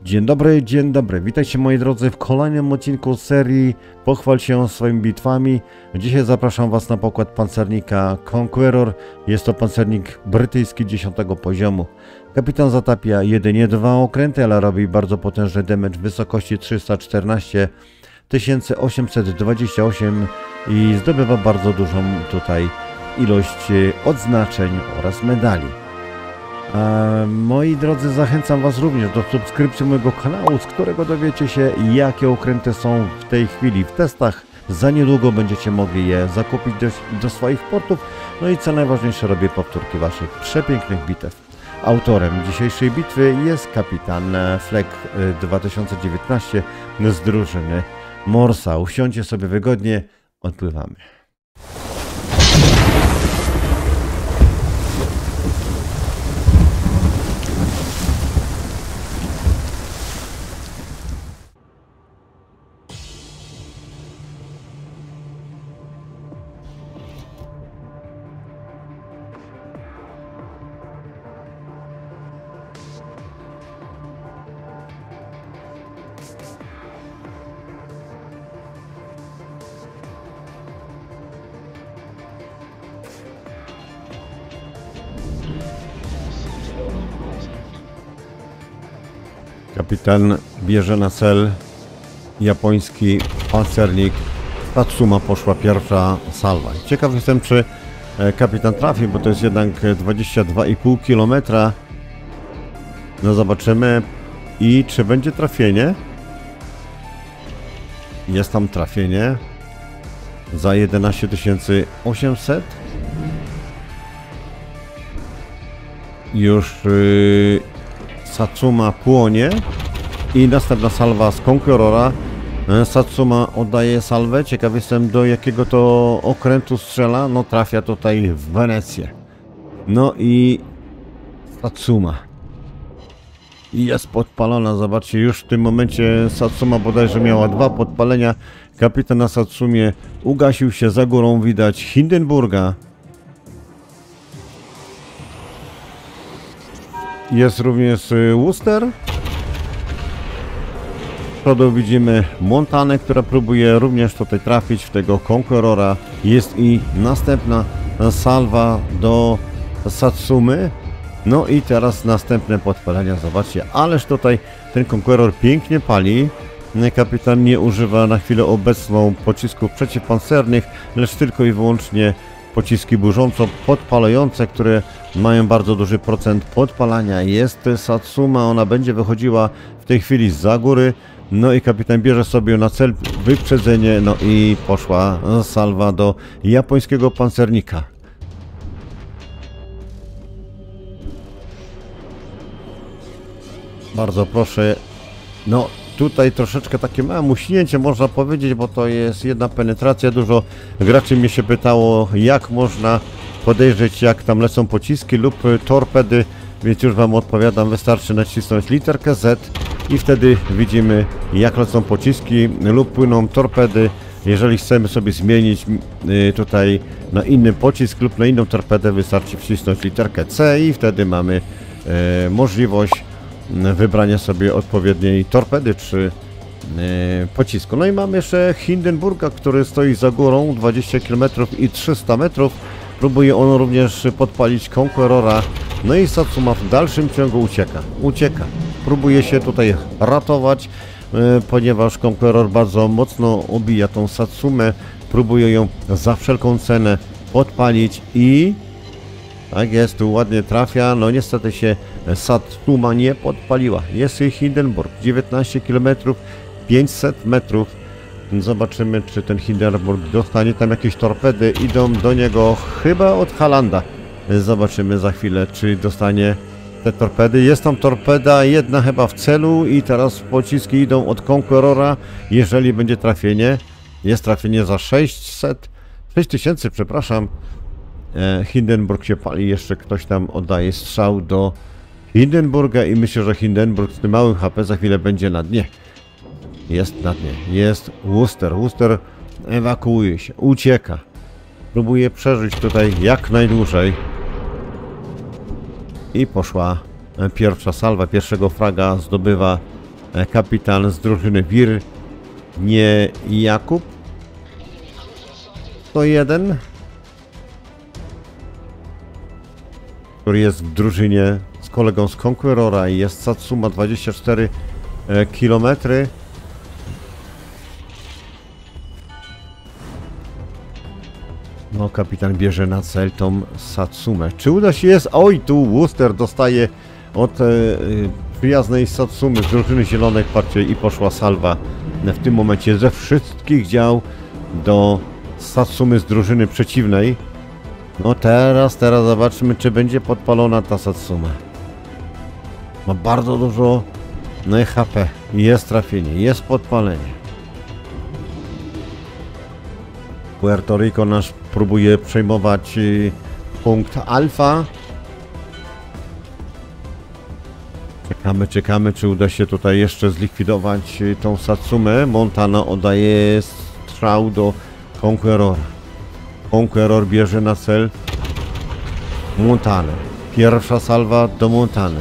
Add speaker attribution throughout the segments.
Speaker 1: Dzień dobry, witajcie moi drodzy w kolejnym odcinku serii Pochwal się swoimi bitwami. Dzisiaj zapraszam was na pokład pancernika Conqueror. Jest to pancernik brytyjski 10 poziomu. Kapitan zatapia jedynie 2 okręty, ale robi bardzo potężny damage w wysokości 314 828 i zdobywa bardzo dużą tutaj ilość odznaczeń oraz medali. Moi drodzy, zachęcam was również do subskrypcji mojego kanału, z którego dowiecie się, jakie okręty są w tej chwili w testach. Za niedługo będziecie mogli je zakupić do swoich portów. No i co najważniejsze, robię powtórki waszych przepięknych bitew. Autorem dzisiejszej bitwy jest kapitan Fleck 2019 z drużyny Morsa. Usiądźcie sobie wygodnie, odpływamy. Kapitan bierze na cel japoński pancernik. Satsuma, poszła pierwsza salwa. Ciekaw jestem, czy kapitan trafi, bo to jest jednak 22,5 km. No zobaczymy. I czy będzie trafienie? Jest tam trafienie za 11 800. Już Satsuma płonie i następna salwa z Conquerora. Satsuma oddaje salwę. Ciekaw jestem, do jakiego to okrętu strzela. No trafia tutaj w Wenecję. No i Satsuma jest podpalona. Zobaczcie, już w tym momencie Satsuma bodajże miała 2 podpalenia. Kapitan na Satsumie ugasił się. Za górą widać Hindenburga. Jest również Worcester. Z przodu widzimy Montanę, która próbuje również tutaj trafić w tego Conquerora. Jest i następna salwa do Satsumy. No i teraz następne podpalenia. Zobaczcie, ależ tutaj ten Conqueror pięknie pali. Kapitan nie używa na chwilę obecną pocisków przeciwpancernych, lecz tylko i wyłącznie pociski burząco podpalające, które mają bardzo duży procent podpalania. Jest Satsuma, ona będzie wychodziła w tej chwili zza góry. No i kapitan bierze sobie na cel wyprzedzenie. No i poszła salwa do japońskiego pancernika. Bardzo proszę. No tutaj troszeczkę takie małe muśnięcie można powiedzieć, bo to jest jedna penetracja. Dużo graczy mnie się pytało, jak można podejrzeć, jak tam lecą pociski lub torpedy, więc już wam odpowiadam, wystarczy nacisnąć literkę Z i wtedy widzimy, jak lecą pociski lub płyną torpedy. Jeżeli chcemy sobie zmienić tutaj na inny pocisk lub na inną torpedę, wystarczy wcisnąć literkę C i wtedy mamy możliwość wybrania sobie odpowiedniej torpedy czy pocisku. No i mamy jeszcze Hindenburga, który stoi za górą 20 km i 300 metrów. Próbuje on również podpalić Conquerora. No i Satsuma w dalszym ciągu ucieka. Próbuje się tutaj ratować, ponieważ Conqueror bardzo mocno obija tą Satsumę. Próbuje ją za wszelką cenę podpalić i tak jest, tu ładnie trafia. No niestety się Satsuma nie podpaliła. Jest Hindenburg 19 km 500 metrów. Zobaczymy, czy ten Hindenburg dostanie tam jakieś torpedy. Idą do niego chyba od Halanda. Zobaczymy za chwilę, czy dostanie te torpedy. Jest tam torpeda, jedna chyba w celu i teraz pociski idą od Conquerora. Jeżeli będzie trafienie, jest trafienie za 6000, przepraszam. Hindenburg się pali, jeszcze ktoś tam oddaje strzał do Hindenburga i myślę, że Hindenburg z tym małym HP za chwilę będzie na dnie. Jest na dnie. Jest Worcester. Worcester ewakuuje się, ucieka. Próbuje przeżyć tutaj jak najdłużej. I poszła pierwsza salwa, pierwszego fraga zdobywa kapitan z drużyny Wir, nie Jakub. To jeden, który jest w drużynie z kolegą z Conquerora i jest Satsuma 24 km. No, kapitan bierze na cel tą Satsumę. Czy uda się jest? Oj, tu Wooster dostaje od przyjaznej Satsumy z drużyny zielonej, patrzcie, i poszła salwa w tym momencie ze wszystkich dział do Satsumy z drużyny przeciwnej. No teraz zobaczymy, czy będzie podpalona ta Satsuma. Ma bardzo dużo HP. Jest trafienie, jest podpalenie. Puerto Rico nasz próbuje przejmować punkt alfa. Czekamy, czy uda się tutaj jeszcze zlikwidować tą Satsumę. Montana oddaje strzał do Conquerora. Conqueror bierze na cel Montanę. Pierwsza salwa do Montany.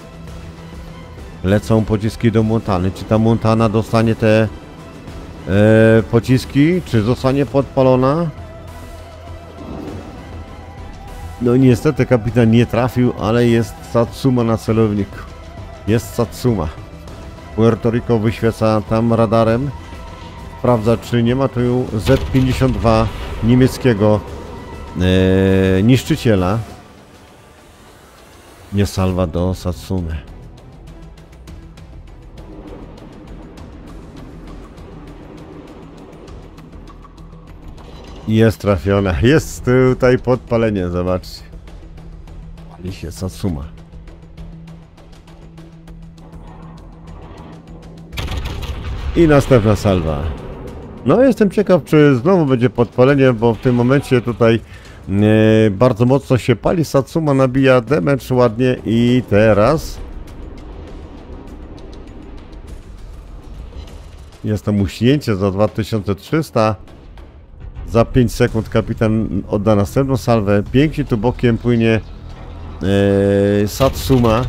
Speaker 1: Lecą pociski do Montany. Czy ta Montana dostanie te pociski? Czy zostanie podpalona? No niestety kapitan nie trafił, ale jest Satsuma na celowniku. Jest Satsuma. Puerto Rico wyświeca tam radarem. Sprawdza, czy nie ma tu Z-52 niemieckiego niszczyciela. Nie salwa do Satsumy. Jest trafiona. Jest tutaj podpalenie, zobaczcie. Pali się Satsuma. I następna salwa. No jestem ciekaw, czy znowu będzie podpalenie, bo w tym momencie tutaj bardzo mocno się pali. Satsuma nabija damage ładnie i teraz jest to muśnięcie za 2300. Za 5 sekund kapitan odda następną salwę. Pięknie tu bokiem płynie Satsuma.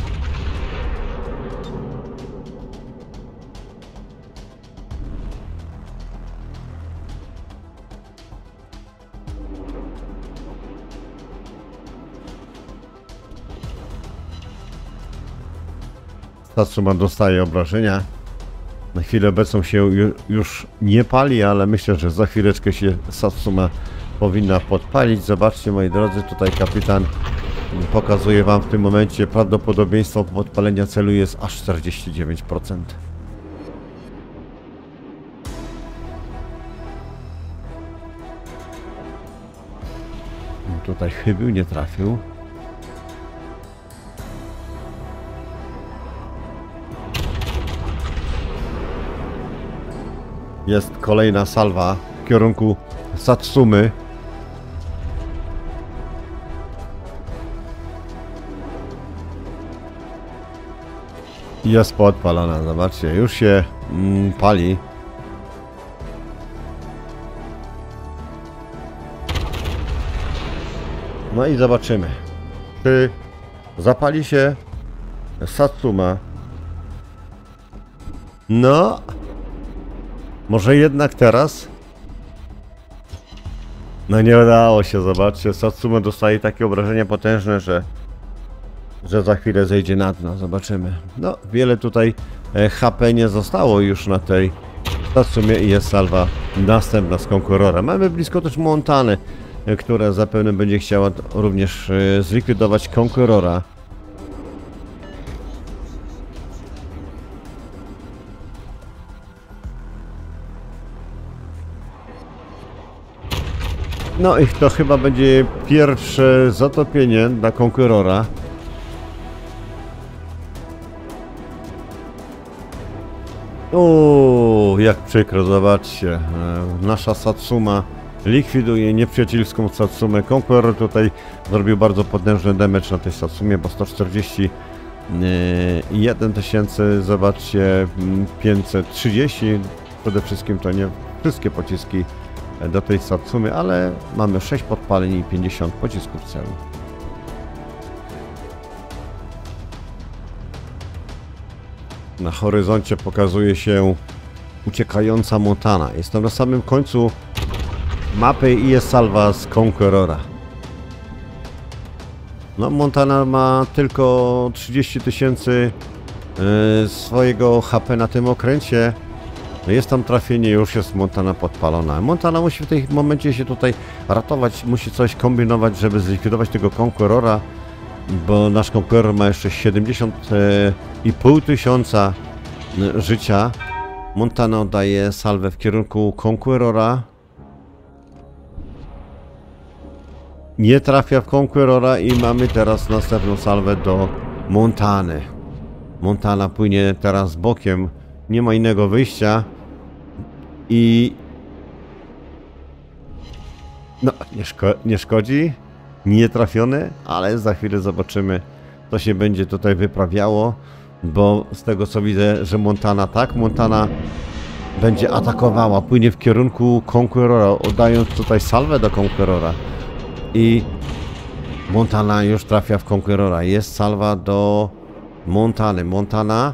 Speaker 1: Satsuma dostaje obrażenia. Na chwilę obecną się już nie pali, ale myślę, że za chwileczkę się Satsuma powinna podpalić. Zobaczcie, moi drodzy, tutaj kapitan pokazuje wam w tym momencie prawdopodobieństwo podpalenia celu jest aż 49%. Tutaj chybił, nie trafił. Jest kolejna salwa w kierunku Satsumy. Jest podpalona, zobaczcie, już się pali. No i zobaczymy, czy zapali się Satsuma. No, może jednak teraz? No nie udało się, zobaczcie. Satsuma dostaje takie obrażenia potężne, że za chwilę zejdzie na dno. Zobaczymy. No, wiele tutaj HP nie zostało już na tej Satsumie i jest salwa następna z Conquerora. Mamy blisko też Montany, która zapewne będzie chciała również zlikwidować Conquerora. No i to chyba będzie pierwsze zatopienie dla Conquerora. O, jak przykro, zobaczcie. Nasza Satsuma likwiduje nieprzyjacielską Satsumę. Conqueror tutaj zrobił bardzo potężny damage na tej Satsumie, bo 141 tysięcy, zobaczcie, 530. Przede wszystkim to nie wszystkie pociski do tej Satsumy, ale mamy 6 podpaleń i 50 pocisków celu. Na horyzoncie pokazuje się uciekająca Montana. Jest to na samym końcu mapy i jest salwa z Conquerora. No, Montana ma tylko 30 000 swojego HP na tym okręcie. No, jest tam trafienie, już jest Montana podpalona. Montana musi w tym momencie się tutaj ratować, musi coś kombinować, żeby zlikwidować tego Conquerora, bo nasz Conqueror ma jeszcze 70,5 tysiąca życia. Montana oddaje salwę w kierunku Conquerora. Nie trafia w Conquerora i mamy teraz następną salwę do Montany. Montana płynie teraz bokiem, nie ma innego wyjścia i no, nie szkodzi, nie trafiony, ale za chwilę zobaczymy, co się będzie tutaj wyprawiało, bo z tego co widzę, że Montana będzie atakowała, płynie w kierunku Conquerora, oddając tutaj salwę do Conquerora i Montana już trafia w Conquerora, jest salwa do Montany. Montana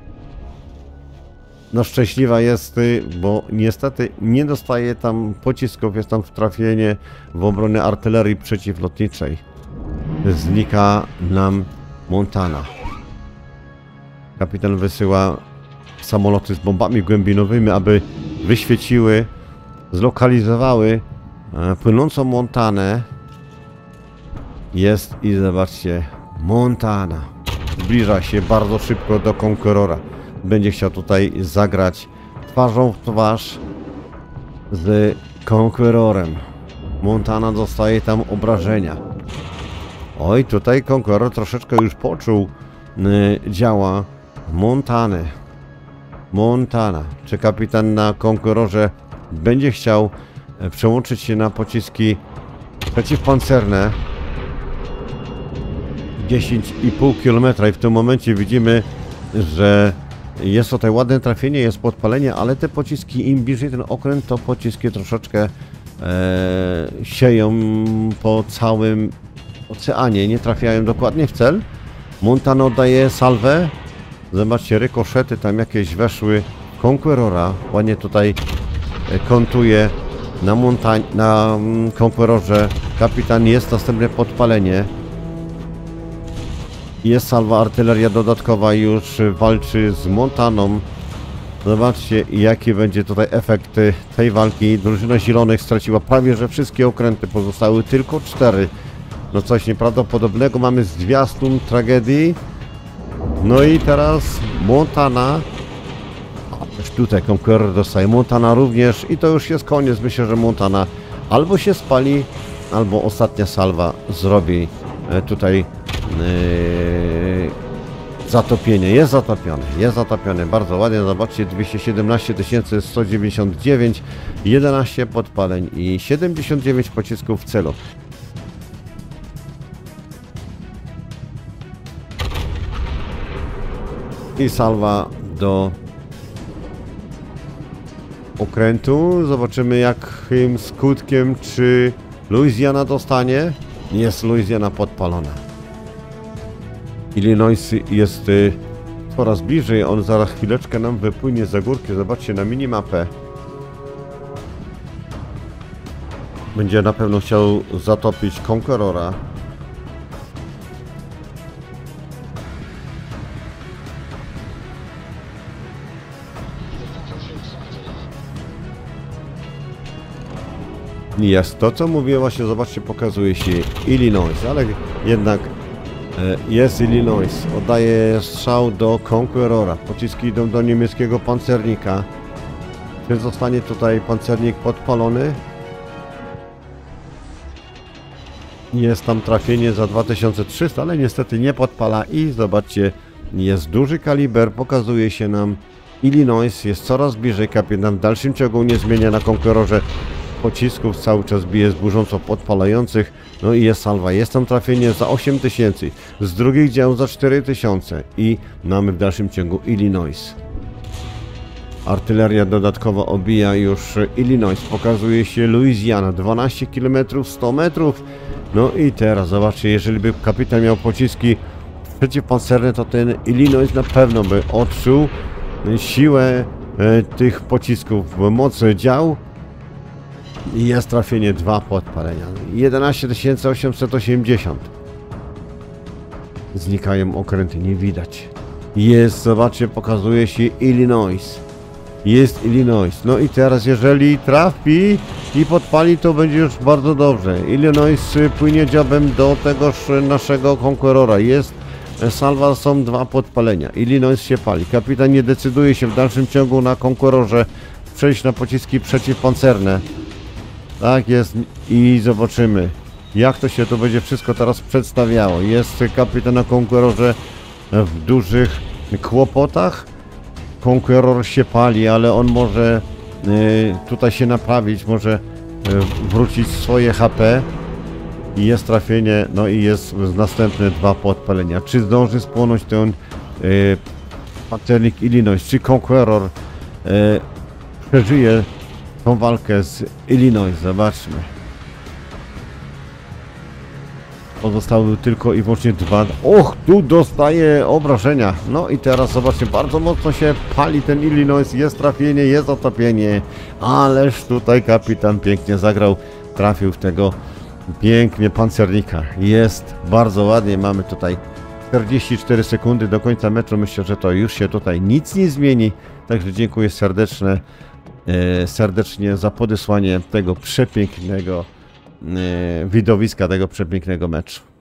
Speaker 1: no szczęśliwa jest, bo niestety nie dostaje tam pocisków, jest tam trafienie w obronę artylerii przeciwlotniczej. Znika nam Montana. Kapitan wysyła samoloty z bombami głębinowymi, aby wyświeciły, zlokalizowały płynącą Montanę. Jest i zobaczcie, Montana zbliża się bardzo szybko do Conquerora. Będzie chciał tutaj zagrać twarzą w twarz z Conquerorem. Montana dostaje tam obrażenia. Oj, tutaj Conqueror troszeczkę już poczuł działa Montany. Montana. Czy kapitan na Conquerorze będzie chciał przełączyć się na pociski przeciwpancerne? 10,5 km i w tym momencie widzimy, że jest tutaj ładne trafienie, jest podpalenie, ale te pociski, im bliżej ten okręt, to pociski troszeczkę sieją po całym oceanie, nie trafiają dokładnie w cel. Montana oddaje salwę. Zobaczcie, rykoszety tam jakieś weszły Conquerora. Ładnie tutaj kontuje na Conquerorze. Kapitan, jest następne podpalenie. Jest salwa, artyleria dodatkowa już walczy z Montaną. Zobaczcie, jaki będzie tutaj efekt tej walki. Drużyna Zielonych straciła prawie że wszystkie okręty, pozostały tylko 4. No coś nieprawdopodobnego, mamy zwiastun tragedii. No i teraz Montana. Też tutaj Conqueror dostaje, Montana również i to już jest koniec. Myślę, że Montana albo się spali, albo ostatnia salwa zrobi tutaj zatopienie. Jest zatopiony bardzo ładnie. Zobaczcie, 217 199, 11 podpaleń i 79 pocisków w celu. I salwa do okrętu. Zobaczymy, jakim skutkiem, czy Louisiana dostanie. Jest Louisiana podpalona. Illinois jest coraz bliżej, on zaraz chwileczkę nam wypłynie za górkę. Zobaczcie na minimapę. Będzie na pewno chciał zatopić Conquerora. Jest to, co mówię, właśnie zobaczcie, pokazuje się Illinois, ale jednak jest Illinois. Oddaje strzał do Conquerora. Pociski idą do niemieckiego pancernika. Czy zostanie tutaj pancernik podpalony? Jest tam trafienie za 2300, ale niestety nie podpala i zobaczcie, jest duży kaliber, pokazuje się nam Illinois, jest coraz bliżej. Kapitan w dalszym ciągu nie zmienia na Conquerorze pocisków, cały czas bije z burząco podpalających. No i jest salwa, jest tam trafienie za 8000, z drugich dział za 4000 i mamy w dalszym ciągu Illinois. Artyleria dodatkowo obija już Illinois, pokazuje się Louisiana, 12 km, 100 metrów. No i teraz zobaczcie, jeżeli by kapitan miał pociski w przeciwpancerne, to ten Illinois na pewno by odczuł siłę tych pocisków, moc dział. I jest trafienie 2 podpalenia. 11 880. Znikają okręty, nie widać. Jest, zobaczcie, pokazuje się Illinois. Jest Illinois. No i teraz jeżeli trafi i podpali, to będzie już bardzo dobrze. Illinois płynie dziobem do tegoż naszego Conquerora. Jest salwa, są 2 podpalenia. Illinois się pali. Kapitan nie decyduje się w dalszym ciągu na Conquerorze przejść na pociski przeciwpancerne. Tak jest i zobaczymy, jak to się to będzie wszystko teraz przedstawiało. Jest kapitan na Conquerorze w dużych kłopotach. Conqueror się pali, ale on może tutaj się naprawić, może wrócić swoje HP. I jest trafienie, no i jest następne 2 podpalenia. Czy zdąży spłonąć ten pancernik Illinois? Czy Conqueror przeżyje tą walkę z Illinois? Zobaczmy. Pozostały tylko i wyłącznie 2. Och, tu dostaje obrażenia. No i teraz zobaczcie, bardzo mocno się pali ten Illinois. Jest trafienie, jest otopienie. Ależ tutaj kapitan pięknie zagrał. Trafił w tego pięknie pancernika. Jest bardzo ładnie. Mamy tutaj 44 sekundy do końca meczu. Myślę, że to już się tutaj nic nie zmieni. Także dziękuję serdecznie za podesłanie tego przepięknego widowiska, tego przepięknego meczu.